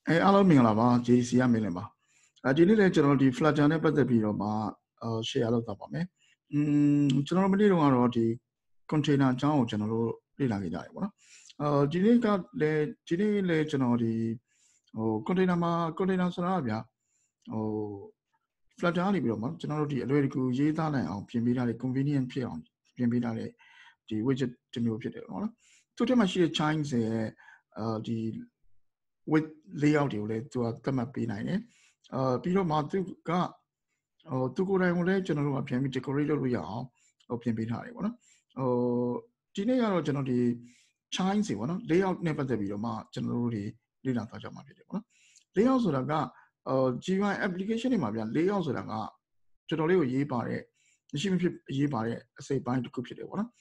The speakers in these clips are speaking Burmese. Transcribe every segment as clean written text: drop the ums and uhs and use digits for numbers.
အားလုံးမင်္ဂလာပါ JC ရမင်းလင်းပါဒီနေ့လည်းကျွန်တော်ဒီ Flutter နဲ့ပတ်သက်ပြီးတော့မှshare လုပ်သွားပါမယ်ကျွန်တော်မနေ့တုန်းကတော့ဒီ container အကြောင်းကိုကျွန်တော်တို့လေ့လာခဲ့ကြတယ်ပေါ့နော်ဒီနေ့လည်းကျွန်တော်ဒီcontainer မှာ container ဆိုတာကဗျာFlutter နေပြီးတော့မှကျွန်တော်တို့ဒီအလွယ်တကူရေးသားနိုင်အောင်ပြင်ပေးထားတဲ့ convenient ဖြစ်အောင်ပြင်ပေးထားတဲ့ဒီ widget တစ်မျိုးဖြစ်တယ်ပေါ့နော်သူ့ထဲမှာရှိတဲ့ chains ရဲ့ဒီ with layout တွေကိုလည်းသူကသတ်မှတ်ပေးနိုင်တယ်ပြီးတော့မှသူကသူကိုယ်တိုင်ကိုလည်းကျွန်တော်တို့ကပြန်ပြီး decorate လုပ်လို့ရအောင်ပြင်ပေးထားတယ်ပေါ့နော်ဒီနေ့ကတော့ကျွန်တော်ဒီ chain တွေပေါ့နော် layout နဲ့ပတ်သက်ပြီးတော့မှကျွန်တော်တို့တွေလေ့လာသွားကြမှာဖြစ်တယ်ပေါ့နော် layout ဆိုတာကGUI application တွေမှာဗျာ layout ဆိုတာကတော်တော်လေးကိုရေးပါတဲ့မရှိမဖြစ်ရေးပါတဲ့အစိပ်ပိုင်းတစ်ခုဖြစ်တယ်ပေါ့နော်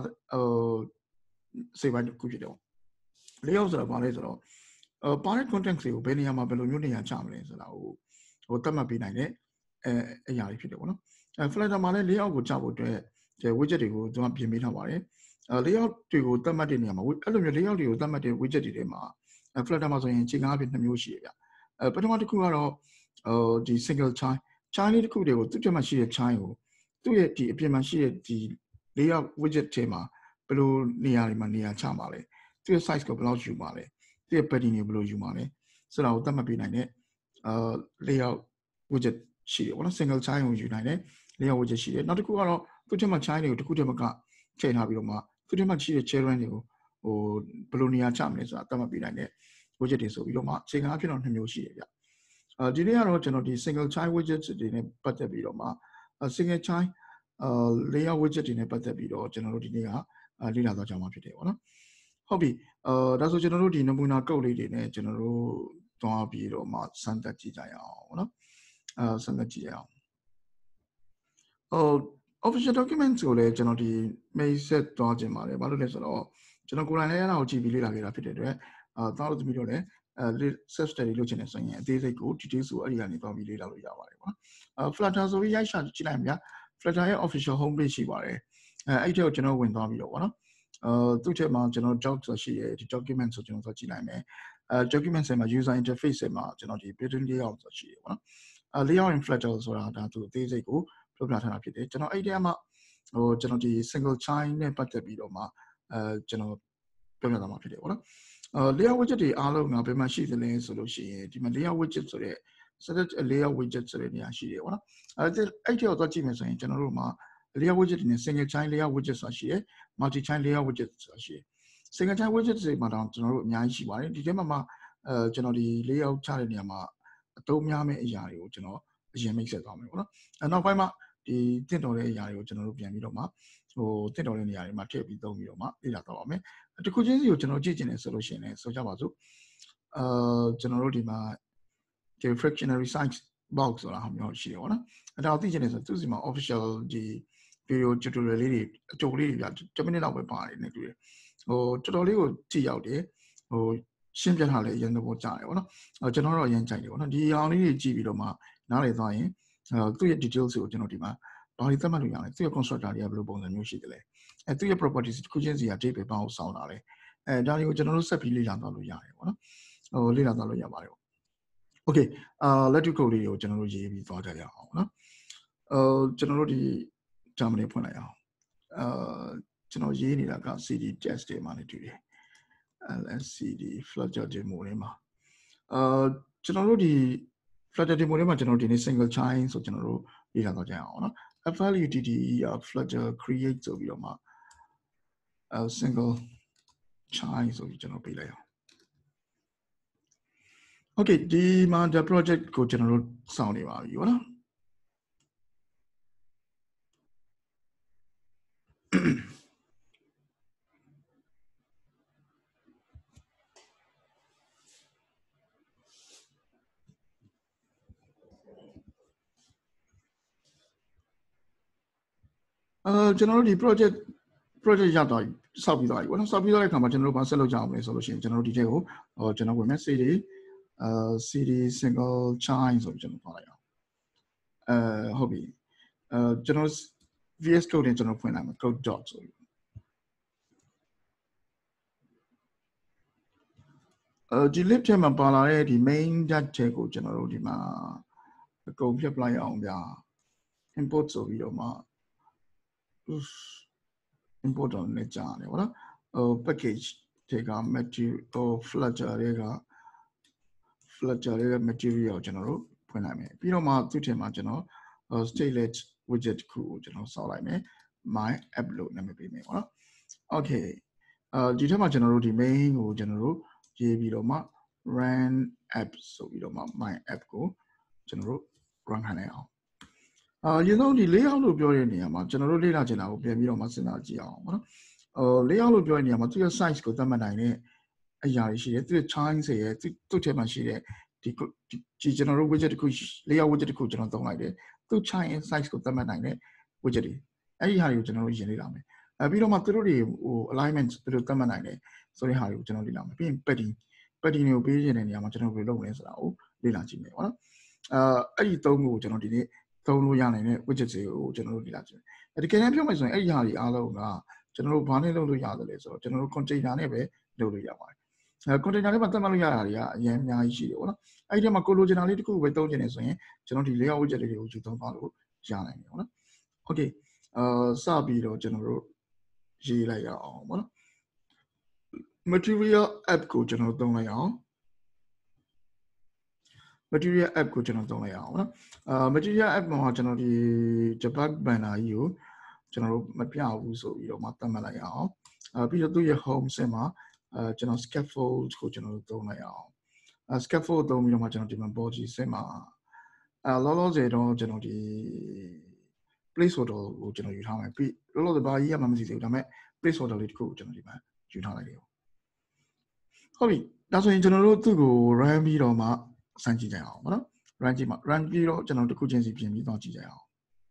အစိပ်ပိုင်းတစ်ခုဖြစ်တယ်ပေါ့ layout ဆိုတာဘာလဲဆိုတော့ပါတဲ့ content တွေကိုဘယ်နေရာမှာဘယ်လိုမျိုးနေရာချမလဲဆိုတာကိုသတ်မှတ်ပေးနိုင်တဲ့အရာတွေဖြစ်တယ်ပေါ့နော် Flutter မှာလည်း layout ကိုချဖို့အတွက် widget တွေကိုသူကပြင်ပေးထားပါတယ်layout တွေကိုသတ်မှတ်တဲ့နေရာမှာအဲ့လိုမျိုး layout တွေကိုသတ်မှတ်တဲ့ widget တွေထဲမှာ Flutter မှာဆိုရင်ချိန်ကားအဖြစ်2မျိုးရှိတယ်ဗျပထမတစ်ခုကတော့ဒီ single chain လေးတစ်ခုတည်းကိုသူ့ထဲမှာရှိတဲ့ chain ကိုသူ့ရဲ့ဒီအပြင်မှာရှိတဲ့ဒီ layout widget ထဲမှာဘယ်လိုနေရာတွေမှာနေရာချမှာလဲသူ့ရဲ့ size ကိုဘယ်လောက်ယူမှာလဲဒီ padding တွေဘယ်လိုယူမှာလဲဆိုတာကိုသတ်မှတ်ပေးနိုင်တဲ့layout widget ရှိတယ်ပေါ့နော် single chain ကိုယူနိုင်တဲ့ layout widget ရှိတယ်နောက်တစ်ခုကတော့သူ့ထဲမှာ chain တွေကိုတစ်ခုတည်းမကထည့်ထားပြီးတော့မှသူ့ထဲမှာရှိတဲ့ children တွေကိုဘယ်လိုနေရာချမလဲဆိုတာသတ်မှတ်ပေးနိုင်တဲ့ widget တွေဆိုပြီးတော့မှချိန်ကားဖြစ်တော့2မျိုးရှိတယ်ဗျဒီနေ့ကတော့ကျွန်တော်ဒီ single chain widget တွေနဲ့ပတ်သက်ပြီးတော့မှ single chain layout widget တွေနဲ့ပတ်သက်ပြီးတော့ကျွန်တော်တို့ဒီနေ့ကလေ့လာသွားကြမှာဖြစ်တယ်ပေါ့နော်ဟုတ်ပြီဒါဆိုကျွန်တော်တို့ဒီနမူနာကုတ်လေးတွေနဲ့ကျွန်တော်တို့သွားပြီးတော့မှစမ်းသပ်ကြည့်ကြရအောင်ပေါ့နော်စမ်းသပ်ကြည့်ရအောင်official documents ကိုလည်းကျွန်တော်ဒီ mail set သွားခြင်းပါတယ်ဘာလို့လဲဆိုတော့ကျွန်တော်ကိုယ်တိုင်လည်းအဲ့ဒါကိုကြည့်ပြီးလေ့လာခဲ့တာဖြစ်တဲ့အတွက်သွားလို့သမီးတို့လည်းself study လုပ်ချင်တယ်ဆိုရင်အသေးစိတ်ကို details ကိုအဲ့ဒီကနေသွားပြီးလေ့လာလို့ရပါတယ်ပေါ့နော်Flutter ဆိုပြီးရိုက်ရှာကြည့်လိုက်ဗျာ Flutter ရဲ့ official home page ရှိပါတယ်အဲ့ဒီကိုကျွန်တော်ဝင်သွားပြီးတော့ပေါ့နော်သူ့ထဲမှာကျွန်တော် doc ဆိုရှိရဲ့ဒီ document ဆိုကျွန်တော်သွားကြည့်လိုက်မယ် document ထဲမှာ user interface ထဲမှာကျွန်တော်ဒီ building layout ဆိုရှိတယ်ပေါ့နော်layout in Flutter ဆိုတာဒါသူအသေးစိတ်ကိုပြပြထားတာဖြစ်တယ်ကျွန်တော်အဲ့ဒီမှာကျွန်တော်ဒီ single chain နဲ့ပတ်သက်ပြီးတော့မှကျွန်တော်ပြောပြသွားမှာဖြစ်တယ်ပေါ့နော်layout widget တွေအားလုံးကဘယ်မှာရှိသလဲဆိုလို့ရှိရင်ဒီမှာ layout widget ဆိုတဲ့ select layout widget ဆိုတဲ့နေရာရှိတယ်ပေါ့နော်အဲ့ဒီကိုသွားကြည့်မယ်ဆိုရင်ကျွန်တော်တို့မှာ layout widget တွေနဲ့ single chain layout widget ဆိုတာရှိတယ် multi chain layout widget ဆိုတာရှိတယ် single chain widget တွေမှာတော့ကျွန်တော်တို့အများကြီးရှိပါတယ်ဒီထဲမှာကျွန်တော်ဒီ layout ချတဲ့နေရာမှာအသုံးများမယ့်အရာတွေကိုကျွန်တော်အရင်မိတ်ဆက်သွားမယ်ပေါ့နော်နောက်ပိုင်းမှာဒီတင့်တော်တဲ့အရာတွေကိုကျွန်တော်တို့ပြန်ပြီးတော့မှတင့်တော်တဲ့နေရာတွေမှာထည့်ပြီးသုံးပြီးတော့မှလေ့လာတော့ပါမယ်တစ်ခုချင်းစီကိုကျွန်တော်ကြည့်ကျင်တယ်ဆိုလို့ရှိရင်လည်းဆိုကြပါစို့ကျွန်တော်တို့ဒီမှာဒီ fractionary size box ဆိုတာဟာမျိုးရှိတယ်ပေါ့နော်အဲ့ဒါကိုသိချင်တယ်ဆိုသူစီမှာ official ဒီ video tutorial လေးတွေအကြိုလေးတွေပြ10 minute လောက်ပဲပါတယ်နေတူတယ်တော်တော်လေးကိုကြည့်ရောက်တယ်ရှင်းပြထားလဲအရင်တော့ကြားတယ်ပေါ့နော်ကျွန်တော်တော့အရင်ကြိုက်တယ်ပေါ့နော်ဒီအောင်လေးတွေကြည့်ပြီးတော့မှနားလည်သွားရင်သူ့ရဲ့ details ကိုကျွန်တော်ဒီမှာဘာတွေသတ်မှတ်လို့ရလဲသူ့ရဲ့ constructor တွေကဘယ်လိုပုံစံမျိုးရှိတယ်လဲသူ့ရဲ့ properties တစ်ခုချင်းစီက date ပဲပေါင်းဆောင်တာလဲဒါတွေကိုကျွန်တော်တို့ဆက်ပြီးလေ့လာသွားလို့ရတယ်ပေါ့နော်လေ့လာသွားလို့ရပါတယ်ပေါ့ okay လက်တွေ့ code လေးကိုကျွန်တော်တို့ရေးပြီးသွားကြရအောင်နော်ကျွန်တော်တို့ဒီ terminal ဖွင့်လိုက်အောင်ကျွန်တော်ရေးနေတာက cd test တွေမှာနေတူတယ် lscd flutter demo တွေမှာကျွန်တော်တို့ဒီ flutter demo တွေမှာကျွန်တော်ဒီနေ့ single chain ဆိုကျွန်တော်တို့လေ့လာသွားကြအောင်နော် flutter flutter create ဆိုပြီးတော့မှ single chain ဆိုပြီးကျွန်တော်ပေးလိုက်အောင် okay ဒီမှာ the project ကိုကျွန်တော်တို့စောင့်နေပါပြီဟုတ်လားကျွန်တော်တို့ဒီ project ရတော့စောက်ပြီးသွားပြီပေါ့နော်စောက်ပြီးသွားတဲ့အခါမှာကျွန်တော်တို့ဘာဆက်လုပ်ကြအောင်လဲဆိုလို့ရှိရင်ကျွန်တော်တို့ဒီထဲကိုကျွန်တော်ဝင်မယ် cd single chain ဆိုပြီးကျွန်တော်သွားလိုက်အောင်ဟုတ်ပြီကျွန်တော် VS Code နဲ့ကျွန်တော်ဖွင့်လိုက်မယ် code dot ဆိုပြီးဒီ lip ထဲမှာပါလာတဲ့ဒီ main data ကိုကျွန်တော်တို့ဒီမှာအကုန်ဖြတ်ပလိုက်အောင်ဗျာ import ဆိုပြီးတော့မှ import တော့လည်းကြာတယ်ဟုတ်လားpackage တွေက material Flutter တွေက material ကိုကျွန်တော်တို့ဖွင့်လိုက်မယ်ပြီးတော့မှသူ့ထဲမှာကျွန်တော်stateless widget တစ်ခုကိုကျွန်တော်စောက်လိုက်မယ် my app လို့နာမည်ပေးမယ်ဟုတ်နော် okay ဒီထဲမှာကျွန်တော်တို့ဒီ main ကိုကျွန်တော်တို့ရေးပြီးတော့မှ run app ဆိုပြီးတော့မှ my app ကိုကျွန်တော်တို့ run ခံလိုက်အောင်ရေဆုံးဒီ layout လို့ပြောတဲ့နေရာမှာကျွန်တော်တို့လေ့လာချင်တာကိုပြန်ပြီးတော့မှစဉ်းစားကြည့်အောင်ပေါ့နော်layout လို့ပြောတဲ့နေရာမှာသူ့ရဲ့ size ကိုသတ်မှတ်နိုင်တဲ့အရာတွေရှိတယ်သူရဲ့ choice တွေရဲ့သူ့ထဲမှာရှိတဲ့ဒီကျွန်တော်တို့ widget တစ်ခု layout widget တစ်ခုကျွန်တော်သုံးလိုက်တယ်သူ့ choice size ကိုသတ်မှတ်နိုင်တဲ့ widget တွေအဲ့ဒီဟာတွေကိုကျွန်တော်တို့ရင်လေ့လာမယ်ပြီးတော့မှသူတို့တွေဟို alignment သူတို့သတ်မှတ်နိုင်တယ်ဆိုတဲ့ဟာတွေကိုကျွန်တော်လေ့လာမယ်ပြီးရင် padding တွေကိုပေးခြင်းတဲ့နေရာမှာကျွန်တော်ဘယ်လိုလုပ်မလဲဆိုတာကိုလေ့လာကြည့်မယ်ပေါ့နော်အဲ့ဒီသုံးခုကိုကျွန်တော်ဒီနေ့သုံးလို့ရနိုင်တဲ့ widget တွေကိုကျွန်တော်တို့လေ့လာကြည့်မယ်တကယ်တမ်းပြောမယ်ဆိုရင်အဲ့ဒီဟာတွေအားလုံးကကျွန်တော်တို့ဘာနဲ့လုပ်လို့ရတယ်လဲဆိုတော့ကျွန်တော်တို့ container နဲ့ပဲလုပ်လို့ရပါတယ်container လေးမှာသတ်မှတ်လို့ရတာတွေကအရင်အများကြီးရှိတယ်ပေါ့နော်အဲ့ဒီထဲမှာကိုလိုချင်တာလေးတစ်ခုပဲသုံးချင်နေဆိုရင်ကျွန်တော်ဒီ layout widget လေးတွေကိုယူသုံးသွားလို့ရနိုင်တယ်ပေါ့နော် okay စပြီးတော့ကျွန်တော်တို့ရေးလိုက်ရအောင်ပေါ့နော် material app ကိုကျွန်တော်သုံးလိုက်အောင် material app ကိုကျွန်တော်သုံးလိုက်အောင်ပေါ့နော်material app မှာကျွန်တော်ဒီ Jabug banner ကြီးကိုကျွန်တော်တို့မပြဘူးဆိုပြီးတော့မှသတ်မှတ်လိုက်အောင်ပြီးတော့သူ့ရဲ့ home ဆင့်မှာကျွန်တော် scaffold ကိုကျွန်တော်တို့သုံးလိုက်အောင်scaffold သုံးပြီးတော့မှကျွန်တော်ဒီမှာ body ဆင့်မှာလောလောဆယ်တော့ကျွန်တော်ဒီ placeholder ကိုကျွန်တော်ယူထားမယ်ပြီးလောလောဆယ်ဘာကြီးရမှမသိသေးဘူးဒါပေမဲ့ placeholder လေးတစ်ခုကိုကျွန်တော်ဒီမှာယူထားလိုက်တယ်ဟုတ်ပြီဒါဆိုရင်ကျွန်တော်တို့သူ့ကို run ပြီးတော့မှစမ်းကြည့်ကြအောင်ပေါ့နော် run ကြည့်မှာ run ပြီးတော့ကျွန်တော်တစ်ခုချင်းစီပြင်ပြီးတော့ကြည့်ကြအောင်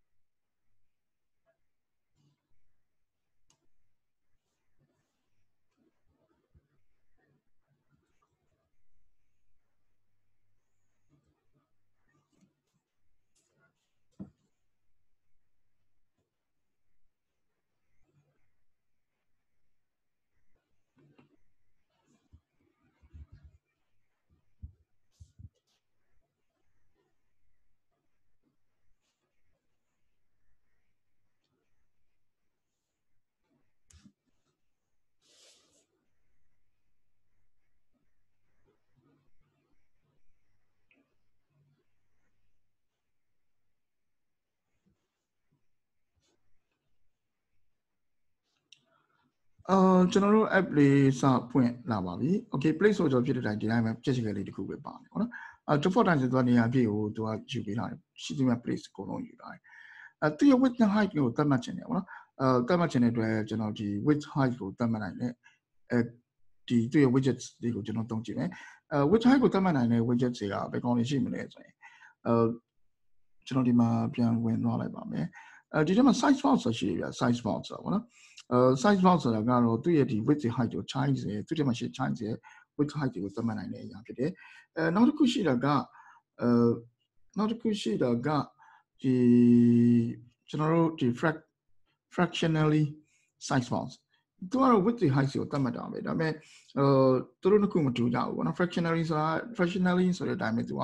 ကျွန်တော်တို့ app လေးစဖွင့်လာပါပြီ okay placeholder ဖြစ်တဲ့တိုင်းဒီတိုင်းပဲပြည့်စုံကလေးတစ်ခုပဲပါမယ်ပေါ့နော်default တိုင်းဆိုတော့နေရာပြည့်ကိုသူကယူပေးထားတယ်ရှိသမျှ place အကုန်လုံးယူထားတယ်သူရဲ့ width နဲ့ height ကိုသတ်မှတ်ခြင်းတယ်ပေါ့နော်သတ်မှတ်ခြင်းတဲ့အတွက်ကျွန်တော်ဒီ width height ကိုသတ်မှတ်နိုင်တဲ့ဒီသူရဲ့ widgets တွေကိုကျွန်တော်သုံးကြည့်မယ် width height ကိုသတ်မှတ်နိုင်တဲ့ widget တွေကဘယ်ကောင်တွေရှိမလဲဆိုရင်ကျွန်တော်ဒီမှာပြန်ဝင်သွားလိုက်ပါမယ်ဒီထဲမှာ size box ဆိုရှိရပြ size box ဆိုပေါ့နော်size box ဆိုတာကတော့သူ့ရဲ့ဒီ width height ကို size ရဲ့သူ့ထဲမှာရှိ size ရဲ့ width height ကိုသတ်မှတ်နိုင်တဲ့အရာဖြစ်တယ်နောက်တစ်ခုရှိတာကဒီကျွန်တော်တို့ဒီ fractionally size box သူကတော့ width height ကိုသတ်မှတ်တာပဲဒါပေမဲ့သူတို့နှစ်ခုမတူကြဘူးပေါ့နော် fractionally ဆိုတဲ့အတိုင်းပဲသူက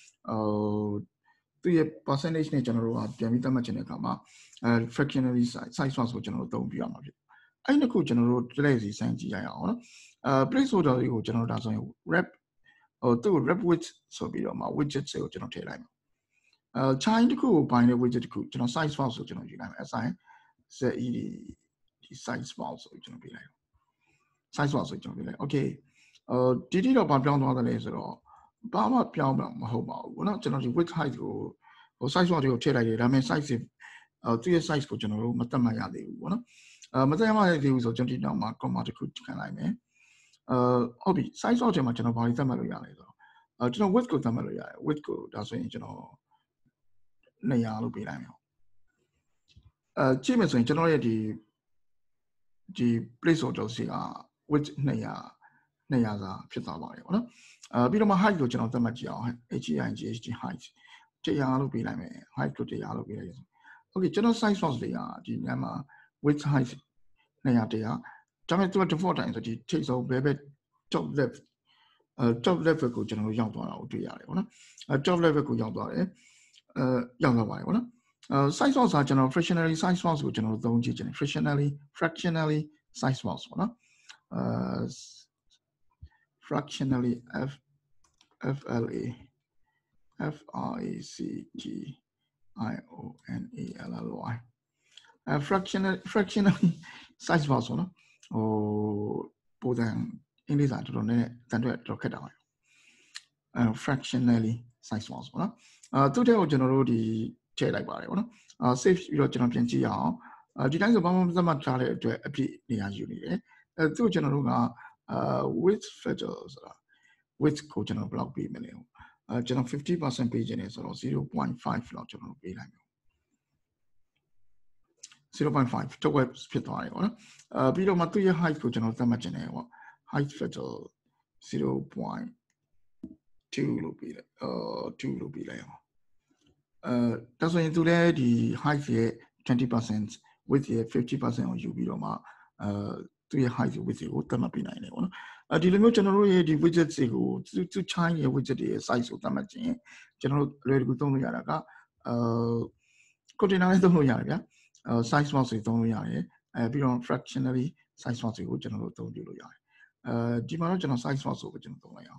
သူရဲ့ percentage နဲ့ကျွန်တော်တို့ကပြန်ပြီးသတ်မှတ်ခြင်းတဲ့အခါမှာfractionally size box ကိုကျွန်တော်တို့သုံးပြရမှာဖြစ်အဲ့ဒီခုကျွန်တော်တို့တလဲစီစမ်းကြည့်ရအောင်နော်placeholder တွေကိုကျွန်တော်တို့ဒါဆိုရင် wrap သူ့ကို wrap width ဆိုပြီးတော့မှ widget တွေကိုကျွန်တော်ထည့်လိုက်မယ်chain တစ်ခုကိုပိုင်းတဲ့ widget တစ်ခုကျွန်တော် size box ကိုကျွန်တော်ယူလိုက်မယ် assign ze ဒီ size box ကိုကျွန်တော်ပြလိုက် size box ကိုကျွန်တော်ပြလိုက် okay ဒီတိတော့ဘာပြောင်းသွားတယ်လဲဆိုတော့ဘာမှပြောင်းမှာမဟုတ်ပါဘူးเนาะကျွန်တော်ဒီ width height ကိုsize box တွေကိုထည့်လိုက်တယ်ဒါပေမဲ့ size သူ့ရဲ့ size ကိုကျွန်တော်တို့မသတ်မှတ်ရသေးဘူးပေါ့နော်မသတ်မှတ်ရသေးဘူးဆိုကျွန်တော်ဒီနောက်မှာ comma တစ်ခုခံလိုက်မယ်ဟုတ်ပြီ size box ထဲမှာကျွန်တော်ဘာတွေသတ်မှတ်လို့ရလဲဆိုတော့ကျွန်တော် width ကိုသတ်မှတ်လို့ရတယ် width ကိုဒါဆိုရင်ကျွန်တော်200လို့ပေးလိုက်မယ်ကြည့်မယ်ဆိုရင်ကျွန်တော်ရဲ့ဒီ placeholder စီက width 200စာဖြစ်သွားပါတယ်ပေါ့နော်ပြီးတော့မှ height ကိုကျွန်တော်သတ်မှတ်ကြည့်အောင် height 100လို့ပေးလိုက်မယ် height ကို100လို့ပေးလိုက်ရအောင် okay ကျွန်တော် size box တွေကဒီညမှာ width height 200ဒါပေမဲ့သူက default တိုင်းဆိုဒီထိပ်ဆုံး top left top level ကိုကျွန်တော်တို့ရောက်သွားတာကိုတွေ့ရတယ်ပေါ့နော်။ top level ကိုရောက်သွားတယ်ရောက်သွားပါတယ်ပေါ့နော် size box ကကျွန်တော် fractionally size box ကိုကျွန်တော်တို့သုံးကြည့်ချင်တယ် fractionally size box ပေါ့နော်fractionally FLA FRACTIONALLY fractionally size box ပေါ့နော်ဟိုပုံစံအင်္ဂလိပ်စာတော်တော်နဲ့တန်ထွက်တော်ခက်တာပါfractionally size box ပေါ့နော်သူ့တဲ့ကိုကျွန်တော်တို့ဒီထည့်လိုက်ပါတယ်ပေါ့နော်save ပြီးတော့ကျွန်တော်ပြန်ကြည့်ရအောင်ဒီတိုင်းဆိုဘာမှမသတ်မှတ်ထားတဲ့အတွက်အပြည့်နေရာယူနေတယ်သူ့ကျွန်တော်တို့ကwidth filter ဆိုတာ width ကိုကျွန်တော်ဘယ်လောက်ပေးမလဲကျွန်တော် 50% ပေးခြင်းနဲ့ဆိုတော့ 0.5 လောက်ကျွန်တော်တို့ပေးလိုက်မယ်0.5 တစ်ဝက်ဖြစ်သွားတယ်ပေါ့နော်ပြီးတော့မှသူ့ရဲ့ height ကိုကျွန်တော်သတ်မှတ်ခြင်းနဲ့ပေါ့ height filter 0.2 လို့ပေးလိုက်2လို့ပေးလိုက်အောင်ဒါဆိုရင်သူလည်းဒီ height ရဲ့ 20% width ရဲ့ 50% ကိုယူပြီးတော့မှသူ့ရဲ့ height ကို width ကိုသတ်မှတ်ပေးနိုင်တယ်ပေါ့နော်ဒီလိုမျိုးကျွန်တော်တို့ရဲ့ဒီ widget တွေကိုသူ chain ရဲ့ widget တွေရဲ့ size ကိုသတ်မှတ်ခြင်းကျွန်တော်တို့လွယ်တကူသုံးလို့ရတာကcontainer လေးသုံးလို့ရတယ်ဗျာsize box တွေသုံးလို့ရတယ်ပြီးတော့ fractionally size box တွေကိုကျွန်တော်တို့သုံးပြလို့ရတယ်ဒီမှာတော့ကျွန်တော် size box ကိုပဲကျွန်တော်သုံးလိုက်အောင်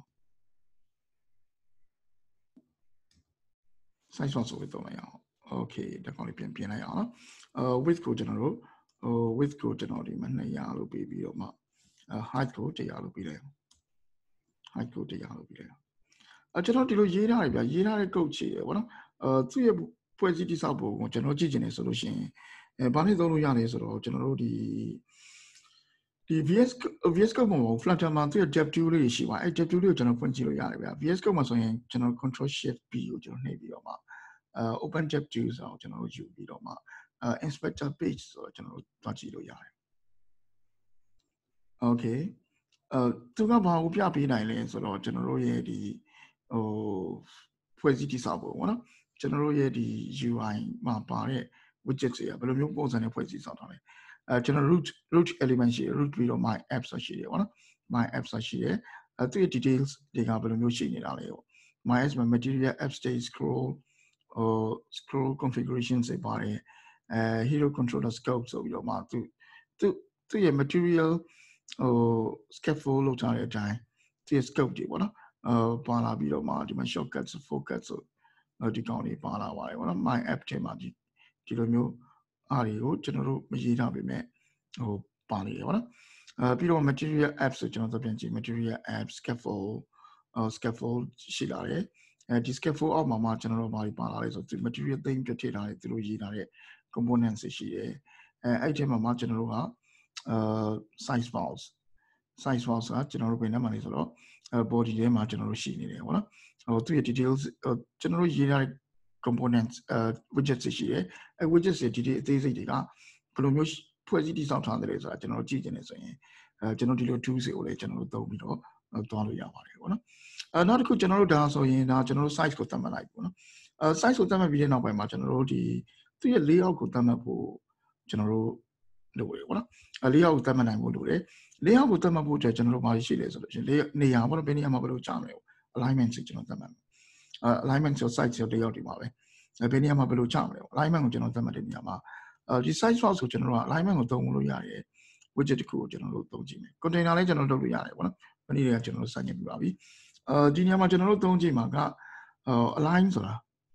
size box ကိုပဲသုံးလိုက်အောင် okay ဒါကောင်လေးပြင်လိုက်အောင်နော်width ကိုကျွန်တော်တို့width ကိုကျွန်တော်ဒီမှာ200လို့ပေးပြီးတော့မှ height ကို100လို့ပေးလိုက်အောင် height ကို100လို့ပေးလိုက်အောင်ကျွန်တော်ဒီလိုရေးထားတယ်ဗျရေးထားတဲ့ code ချေတယ်ဗောနော်သူ့ရဲ့ဖွဲ့စည်းတိစောက်ပုံကိုကျွန်တော်ကြည့်ချင်တယ်ဆိုလို့ရှိရင်ဘာနဲ့သုံးလို့ရလဲဆိုတော့ကျွန်တော်တို့ဒီ VS Code မှာ Flutter မှာသူ့ရဲ့ dev tool လေးရှိပါအဲ့ dev tool လေးကိုကျွန်တော်ဖွင့်ကြည့်လို့ရတယ်ဗျ VS Code မှာဆိုရင်ကျွန်တော် Control Shift B ကိုကျွန်တော်နှိပ်ပြီးတော့မှopen dev tool ဆိုတော့ကျွန်တော်တို့ယူပြီးတော့မှinspector page ဆိုတော့ကျွန်တော်တို့တွားကြည့်လို့ရတယ် okay သူကဘာကိုပြပေးနိုင်လဲဆိုတော့ကျွန်တော်တို့ရဲ့ဒီဖွဲ့စည်းတိစောက်ပုံပေါ့နော်ကျွန်တော်တို့ရဲ့ဒီ UI မှာပါတဲ့ widget တွေကဘယ်လိုမျိုးပုံစံနဲ့ဖွဲ့စည်းဆောင်ထားလဲကျွန်တော် root element ရှိတယ် root ပြီးတော့ my app ဆိုရှိတယ်ပေါ့နော် my app ဆိုရှိတယ်သူ့ရဲ့ details တွေကဘယ်လိုမျိုးရှိနေတာလဲပေါ့ my app material app state scroll configuration တွေပါတယ်hero controller scope ဆိုပြီးတော့မှသူ့ရဲ့ material scaffold လောက်ထားတဲ့အတိုင်းသူရဲ့ scope တွေပေါ့နော်ပါလာပြီးတော့မှဒီမှာ shortcuts focus ဆိုဒီကောင်တွေပါလာပါတယ်ပေါ့နော် my app ထဲမှာဒီလိုမျိုးအားတွေကိုကျွန်တော်တို့မရေးထားပေမဲ့ပါနေတယ်ပေါ့နော်ပြီးတော့ material apps ဆိုကျွန်တော်တို့ပြန်ကြည့် material app scaffold ရှိလာတယ်ဒီ scaffold အောက်မှာကျွန်တော်တို့ဘာတွေပါလာလဲဆိုတော့ material theme ပြထည့်ထားတယ်သူတို့ရေးထားတဲ့ components တွေရှိတယ်အဲ့ဒီမှာကျွန်တော်တို့ကsize box ကကျွန်တော်တို့ပြင်ထဲမှာနေဆိုတော့ body ထဲမှာကျွန်တော်တို့ရှိနေတယ်ပေါ့နော်သူရဲ့ details ကျွန်တော်တို့ရေးထားတဲ့ components widgets တွေရှိတယ်အဲ widgets တွေဒီအသေးစိတ်တွေကဘယ်လိုမျိုးဖွဲ့စည်းတည်ဆောက်ထားတယ်ဆိုတာကျွန်တော်တို့ကြည့်ကြတယ်ဆိုရင်ကျွန်တော်ဒီလို tools တွေကိုလည်းကျွန်တော်တို့သုံးပြီးတော့သွားလို့ရပါတယ်ပေါ့နော်နောက်တစ်ခုကျွန်တော်တို့ဒါဆိုရင်ဒါကျွန်တော်တို့ size ကိုသတ်မှတ်လိုက်ပေါ့နော်size ကိုသတ်မှတ်ပြီးတဲ့နောက်ပိုင်းမှာကျွန်တော်တို့ဒီသူ့ရဲ့ layout ကိုသတ်မှတ်ဖို့ကျွန်တော်တို့လုပ်ရပေါ့နော်layout ကိုသတ်မှတ်နိုင်ဖို့လိုတယ်layout ကိုသတ်မှတ်ဖို့အတွက်ကျွန်တော်တို့ဘာရှိလဲဆိုလို့ရှိရင်နေရာပေါ့နော်ဘယ်နေရာမှာဘယ်လိုချမလဲ alignment ကိုကျွန်တော်သတ်မှတ်မယ်alignment ဆို size ဆို layout တွေမှာပဲဘယ်နေရာမှာဘယ်လိုချမလဲ alignment ကိုကျွန်တော်သတ်မှတ်တဲ့နေရာမှာဒီ size box ကိုကျွန်တော်တို့က alignment ကိုသုံးလို့ရတယ် widget တစ်ခုကိုကျွန်တော်တို့သုံးကြည့်မယ် container လည်းကျွန်တော်တို့လုပ်လို့ရတယ်ပေါ့နော်ဒီနေ့ကကျွန်တော်တို့စတင်ပြပါပြီဒီနေရာမှာကျွန်တော်တို့သုံးကြည့်မှာကalign ဆိုတာ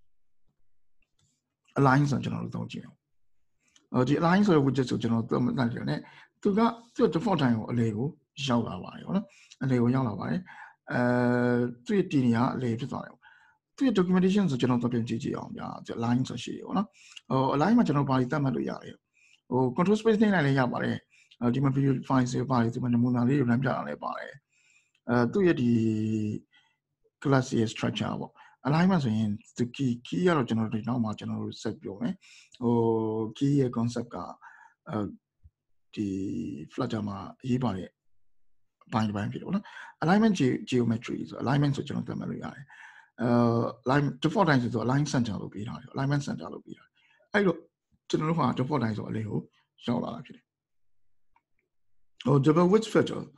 ကျွန်တော်တို့သုံးကြည့်အောင်ဒီ align ဆိုတဲ့ widget ကိုကျွန်တော်တို့သတ်မှတ်တယ်နဲ့သူက default time ကိုအလေကိုရောက်လာပါတယ်ပေါ့နော်အလေကိုရောက်လာပါတယ်သူ့ရဲ့တည်နေရအလေဖြစ်သွားတယ်သူ့ရဲ့ documentation ဆိုကျွန်တော်တို့ပြန်ကြည့်အောင်ဗျာ align ဆိုရှိတယ်ပေါ့နော်align မှာကျွန်တော်ဘာတွေသတ်မှတ်လို့ရတယ်control space နဲ့လည်းရပါတယ်ဒီမှာ video file တွေပါတယ်ဒီမှာနမူနာလေးတွေလမ်းပြတာလည်းပါတယ်သူ့ရဲ့ဒီ class ရဲ့ structure ပေါ့ alignment ဆိုရင်ဒီ key ကတော့ကျွန်တော်တို့နောက်မှာကျွန်တော်တို့ဆက်ပြောမယ်key ရဲ့ concept ကဒီ Flutter မှာရေးပါတဲ့ပိုင်းဖြစ်တယ်ပေါ့နော် alignment geometry ဆို alignment ဆိုကျွန်တော်သတ်မှတ်လို့ရတယ်line default တိုင်းဆို align center လို့ပေးထားတယ် alignment center လို့ပေးထားတယ်အဲ့တော့ကျွန်တော်တို့က default တိုင်းဆိုအလေးကိုရောက်လာတာဖြစ်တယ်double width filter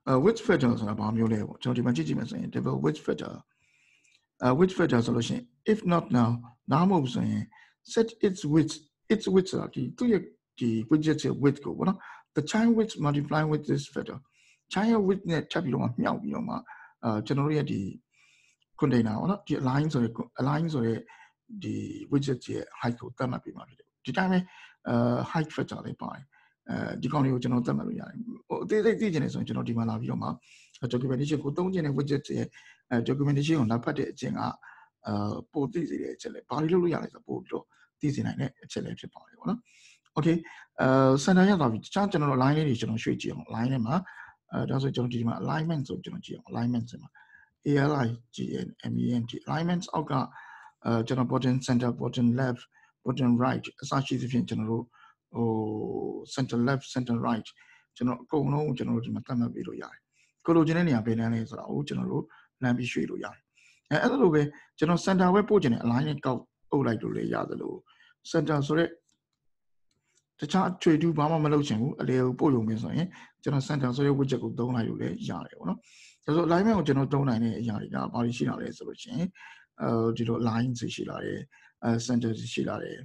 width filter ဆိုတာဘာမျိုးလဲပေါ့ကျွန်တော်ဒီမှာကြည့်ကြည့်မယ်ဆိုရင် table width filter width filter ဆိုလို့ရှိရင် if not now နားမဟုတ်ဆိုရင် set its width ဆိုတာဒီသူ့ရဲ့ဒီ widget ရဲ့ width ကိုပေါ့နော် the chain width multiply with this filter chain width နဲ့ထပ်ပြီးတော့မှမြောက်ပြီးတော့မှကျွန်တော်တို့ရဲ့ဒီ container ပေါ့နော်ဒီ align ဆိုတဲ့ဒီ widget ရဲ့ height ကိုသတ်မှတ်ပေးမှာဖြစ်တယ်ဒီတိုင်းပဲ height filter လေးပါတယ်ဒီကောင်လေးကိုကျွန်တော်သတ်မှတ်လို့ရတယ်ဟိုအသေးစိတ်သိချင်တယ်ဆိုရင်ကျွန်တော်ဒီမှာလာပြီးတော့မှ documentation ကိုသုံးချင်တဲ့ widget ရဲ့ documentation ကိုနောက်ဖတ်တဲ့အချင်းကပို့သိစေတဲ့အချက်လေးဘာလို့လုပ်လို့ရလဲဆိုတော့ပို့ပြီးတော့သိစေနိုင်တဲ့အချက်လေးဖြစ်ပါတယ်ပေါ့နော် okay center ရသွားပြီတခြားကျွန်တော်တို့ line လေးတွေကျွန်တော်ရွှေ့ကြည့်အောင် line ထဲမှာဒါဆိုကျွန်တော်ဒီမှာ alignment ဆိုကျွန်တော်ကြည့်အောင် alignment ဆိုမှာ ALIGNMENT alignment အောက်ကကျွန်တော် bottom center bottom left bottom right အစရှိသဖြင့်ကျွန်တော်တို့ဟို center left center right ကျွန်တော်အကုန်လုံးကျွန်တော်တို့ဒီမှာသတ်မှတ်ပေးလို့ရတယ်ကိုလိုချင်တဲ့နေရာဘယ်လမ်းလဲဆိုတာကိုကျွန်တော်တို့လမ်းပြီးရွှေ့လို့ရတယ်အဲ့လိုပဲကျွန်တော် center ပဲပို့ချင်တဲ့ align နဲ့ကောက်အုပ်လိုက်လို့လည်းရတယ်လို့ center ဆိုတဲ့တခြားထွေတူဘာမှမလုပ်ချင်ဘူးအလေကိုပို့ရုံပဲဆိုရင်ကျွန်တော် center ဆိုတဲ့ widget ကိုသုံးလိုက်လို့လည်းရတယ်ပေါ့နော်ဒါဆို alignment ကိုကျွန်တော်သုံးနိုင်တဲ့အရာတွေကဘာတွေရှိလာလဲဆိုလို့ရှိရင်ဒီလို line တွေရှိလာတယ် center ရှိလာတယ်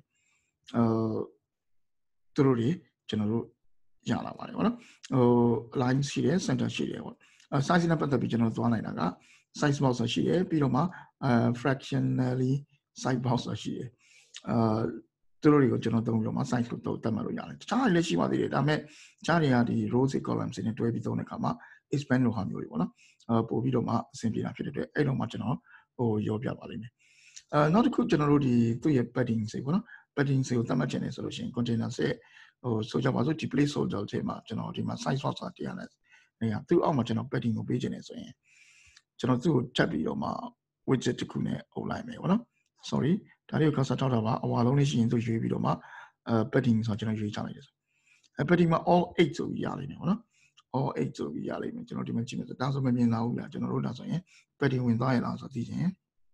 သူတို့တွေကျွန်တော်တို့ရလာပါတယ်ပေါ့နော်ဟို line ရှိတယ် center ရှိတယ်ပေါ့size နဲ့ပတ်သက်ပြီးကျွန်တော်သွားနိုင်တာက size box ရှိတယ်ပြီးတော့မှfractionally size box ရှိတယ်သူတို့တွေကိုကျွန်တော်သုံးပြီးတော့မှ size ကိုသတ်မှတ်လို့ရတယ်တခြားတွေလည်းရှိပါသေးတယ်ဒါပေမဲ့တခြားတွေကဒီ rows တွေ columns တွေနဲ့တွဲပြီးသုံးတဲ့အခါမှာ expand လိုဟာမျိုးတွေပေါ့နော်ပို့ပြီးတော့မှအဆင်ပြေတာဖြစ်တဲ့အတွက်အဲ့တော့မှကျွန်တော်ဟိုရောပြပါလိမ့်မယ်နောက်တစ်ခုကျွန်တော်တို့ဒီသူ့ရဲ့ padding တွေပေါ့နော် padding တွေကိုသတ်မှတ်ချင်တယ်ဆိုလို့ရှိရင် container setဟိုဆိုကြပါစို့ဒီ place holder ထဲမှာကျွန်တော်ဒီမှာ size box ဆိုတာတရားနဲ့နေရာသူ့အောက်မှာကျွန်တော် padding ကိုပေးချင်တယ်ဆိုရင်ကျွန်တော်သူ့ကိုချက်ပြီးတော့မှ widget တစ်ခုနဲ့အုပ်လိုက်မယ်ပေါ့နော် sorry ဒါလေးကို cursor ထောက်တာပါအဝါလုံးလေးရှိရင်သူရွေးပြီးတော့မှpadding ဆိုကျွန်တော်ရွေးချလိုက်တယ်ဆိုpadding မှာ all 8ဆိုပြီးရလိမ့်မယ်ပေါ့နော် all 8ဆိုပြီးရလိမ့်မယ်ကျွန်တော်ဒီမှာကြည့်မယ်ဆိုဒါဆိုမမြင်လာဘူးလားကျွန်တော်တို့ဒါဆိုရင် padding ဝင်သွားရလားဆိုတော့သိချင်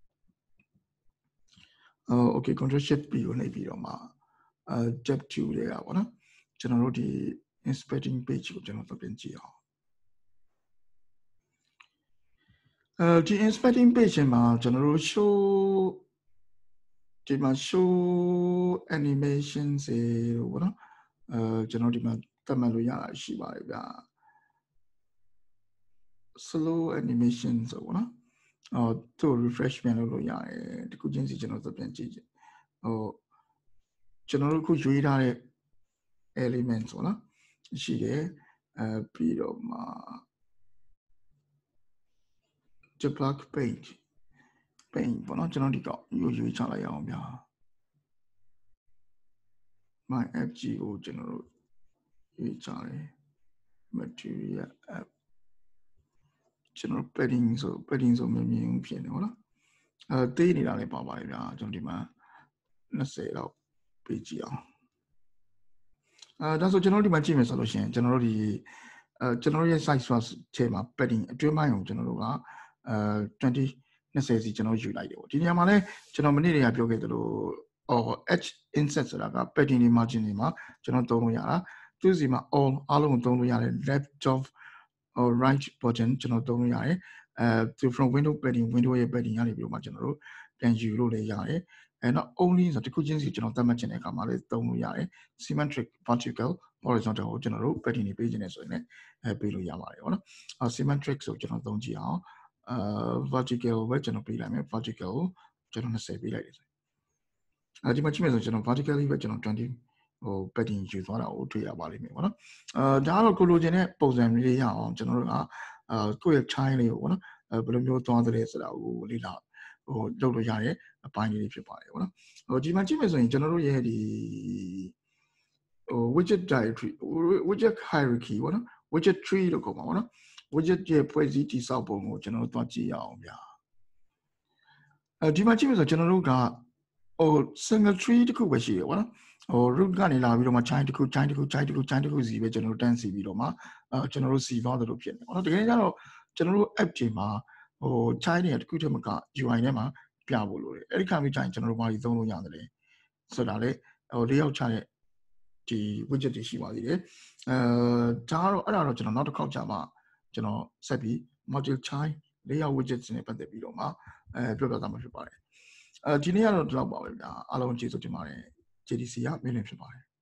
okay control shift ပြီးကိုနှိပ်ပြီးတော့မှ tab 2တွေကပေါ့နော်ကျွန်တော်တို့ဒီ inspecting page ကိုကျွန်တော်ပြန်ကြည့်အောင်ဒီ inspecting page မှာကျွန်တော်တို့ show ဒီမှာ show animations တွေပေါ့နော်ကျွန်တော်ဒီမှာသတ်မှတ်လို့ရတာရှိပါတယ်ဗျာ slow animation ဆိုပေါ့နော်သူ့ refresh ပြန်လုပ်လို့ရတယ်ဒီခုချင်းစီကျွန်တော်ပြန်ကြည့်ကြည့်ဟိုကျွန်တော်တို့ခုရွေးထားတဲ့ elements ပေါ့နော်ရှိတယ်ပြီးတော့မှ the black paint ပေါ့နော်ကျွန်တော်ဒီကောရွေးချလိုက်အောင်ဗျာ my fg ကိုကျွန်တော်တို့ရွေးချတယ် material app ကျွန်တော် padding ဆိုမြင်ဖြစ်နေဟုတ်လားသေးနေတာလည်းပါပါတယ်ဗျာကျွန်တော်ဒီမှာ20လောက်ပေးကြည့်အောင်ဒါဆိုကျွန်တော်ဒီမှာကြည့်မယ်ဆိုလို့ရှိရင်ကျွန်တော်တို့ဒီကျွန်တော်ရဲ့ size source ထဲမှာ padding အတွင်းပိုင်းကိုကျွန်တော်တို့က20စီကျွန်တော်ယူလိုက်တယ်ပေါ့ဒီနေရာမှာလည်းကျွန်တော်မနေ့တည်းကပြောခဲ့သလိုedge inset ဆိုတာက padding တွေ margin တွေမှာကျွန်တော်သုံးလို့ရတာသူစီမှာ အားလုံးကိုသုံးလို့ရတယ် left top or right button ကျွန်တော်သုံးလို့ရတယ်သူ from window padding window ရဲ့ padding ကနေပြီးတော့မှကျွန်တော်တို့ပြန်ယူလို့လည်းရတယ်not only ဆိုတခုချင်းစီကျွန်တော်သတ်မှတ်ချင်တဲ့အခါမှာလည်းသုံးလို့ရတယ် symmetric vertical horizontal ကိုကျွန်တော်တို့ padding တွေပေးချင်တယ်ဆိုရင်လည်းပေးလို့ရပါတယ်ပေါ့နော် symmetric ဆိုကျွန်တော်သုံးကြည့်အောင်vertical ပဲကျွန်တော်ပေးလိုက်မယ် vertical ကိုကျွန်တော်20ပေးလိုက်တယ်ဒီမှာကြည့်မယ်ဆိုကျွန်တော် vertically ပဲကျွန်တော်20ဟို padding ယူသွားတာကိုတွေ့ရပါလိမ့်မယ်ပေါ့နော်ဒါကတော့ကိုလိုချင်တဲ့ပုံစံလေးရအောင်ကျွန်တော်တို့ကကိုယ့်ရဲ့ child လေးကိုပေါ့နော်ဘယ်လိုမျိုးသွားသလဲဆိုတာကိုလေ့လာဟိုလုပ်လို့ရတဲ့အပိုင်းလေးဖြစ်ပါတယ်ပေါ့နော်ဟိုဒီမှာကြည့်မယ်ဆိုရင်ကျွန်တော်တို့ရဲ့ဒီဟို widget directory widget hierarchy ပေါ့နော် widget tree လို့ခေါ်မှာပေါ့နော် widget ရဲ့ဖွဲ့စည်းတည်ဆောက်ပုံကိုကျွန်တော်တို့သွားကြည့်ရအောင်ဗျာဒီမှာကြည့်မယ်ဆိုကျွန်တော်တို့ကဟို single tree တခုပဲရှိတယ်ပေါ့နော်ဟို root ကနေလာပြီးတော့မှ chain တခုစီပဲကျွန်တော်တို့တန်းစီပြီးတော့မှကျွန်တော်တို့စီသွားသလိုဖြစ်နေပေါ့နော်တကယ်ကြတော့ကျွန်တော်တို့ app တွေမှာဟို chain တွေတခုတည်းမက UI ထဲမှာပြဖို့လိုတယ်အဲ့ဒီခါမျိုး chain ကျွန်တော်တို့ဘာကြီးသုံးလို့ရတယ်လဲဆိုတာလေဟိုလေးယောက်ချတဲ့ဒီ widget တွေရှိပါသေးတယ်ဒါကတော့အဲ့ဒါတော့ကျွန်တော်နောက်တစ်ခေါက်ကြာမှကျွန်တော်ဆက်ပြီး module child layout widgets နဲ့ပတ်သက်ပြီးတော့မှပြောပြသွားမှာဖြစ်ပါတယ်ဒီနေ့ကတော့ဒီလောက်ပါပဲဗျာအားလုံးကျေးဇူးတင်ပါတယ် JDC ကမြင်နေဖြစ်ပါတယ်